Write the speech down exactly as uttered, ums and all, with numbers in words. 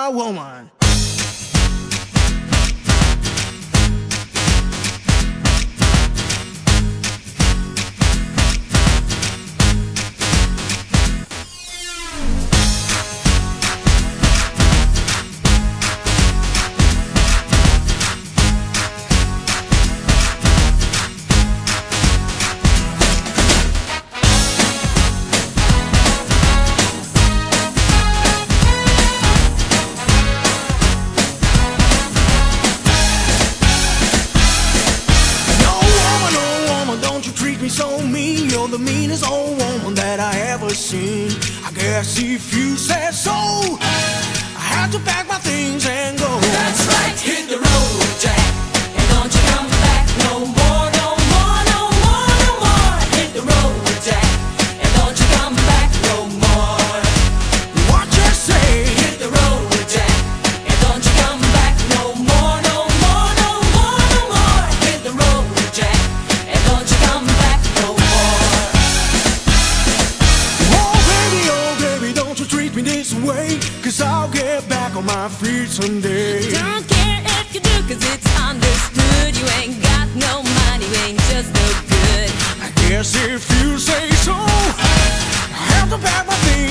a woman. So mean, you're the meanest old woman that I ever seen. I guess if you said so, I had to pack my things and go. That's right, hit the road, Jack, and don't you come back no more, no more, no more, no more. Hit the road, Jack, and don't you come back no more. What you say? Hit the road, Jack, and don't you come back no more, no more, no more, no more. Hit the road, Jack, and don't you come back. This way, cause I'll get back on my feet someday. Don't care if you do, cause it's understood. You ain't got no money, you ain't just no good. I guess if you say so, I have to pack my things.